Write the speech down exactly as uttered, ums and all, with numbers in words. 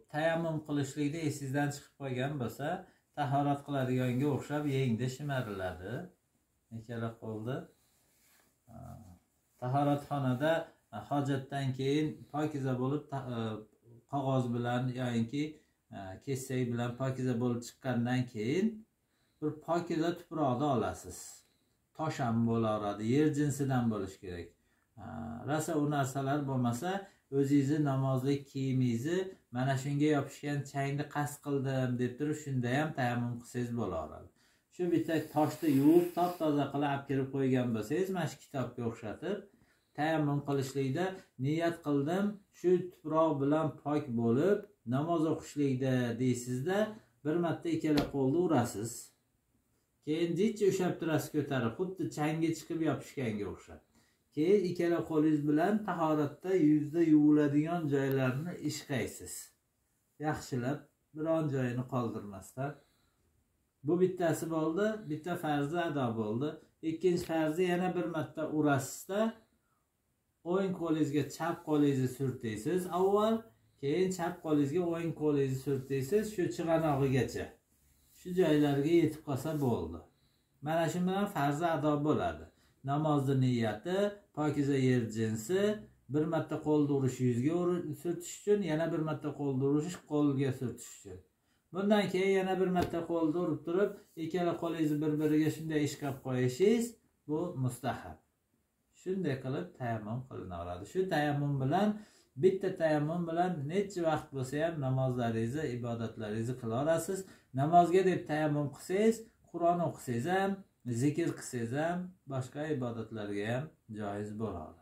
tayammum qilishlikda esingizdan chiqib qolgan bo'lsa, tahorat qiladiganga o'xshab yengda shimariladi. Ikkala qo'lda tahoratxonada hojatdan keyin pokiza bo'lib qog'oz bilan yoki kesak bilan pokiza bo'lib chiqqandan keyin bir pokiza tuproqni olasiz. Tosh ham bo'laveradi, yer jinsidan bo'lishi kerak. Rasa u narsalar bo'lmasa, o'zingizni namozlik kiyimingizni mana shunga yopishgan changni qasd qildim deb turib, shunda ham tayammum qilsangiz bo'laveradi. Shu bitta toshni yuvib, top-toza qilib olib kelib qo'ygan bo'lsangiz, mana shu kitobga o'xshatib, tayammum qilishlikda niyat qildim, shu tuproq bilan pok bo'lib namoz o'qishlikda deysizda, bir marta ikkala qo'lni urasiz. Keyin jicha ushlab turasiz ko'tarib, xuddi changga chiqib yopishganga o'xshab. Keyin ikkala qo'lingiz bilan tahoratda yuzda yuviladigan joylarni ishqaysiz. Yaxshilab, biron joyini qoldirmasdan. Bu bittasi bo'ldi, bitta farzi ado bo'ldi. Ikkinchi farzi yana bir marta urasizda, o'ng qo'lingizga chap qo'lingizni surtaysiz avval, keyin chap qo'lingizga o'ng qo'lingizni surtaysiz, shu chig'anog'igacha. Shu joylarga yetib qolsa bo'ldi. Mana shu bilan farzi ado bo'ladi. Namozning niyati, pokiza yer jinsi, bir marta qo'lni urish yuzga surtish uchun, yana bir marta qo'lni urish qo'lga surtish uchun. Bundan keyin yana bir marta qo'lni urib turib, ikkala qo'lingizni bir-biriga shunday ishqab qo'yishingiz, bu mustahab. Shunday qilib tayammum qilinaveradi. Shu tayammum bilan, bitta tayammum bilan necha vaqt bo'lsa ham namozlaringizni, ibodatlaringizni qila olasiz. Namozga deb tayammum qilsangiz, Qur'on o'qisangiz ham, zikr qilsangiz ham, boshqa ibodatlarga ham joiz bo'ladi.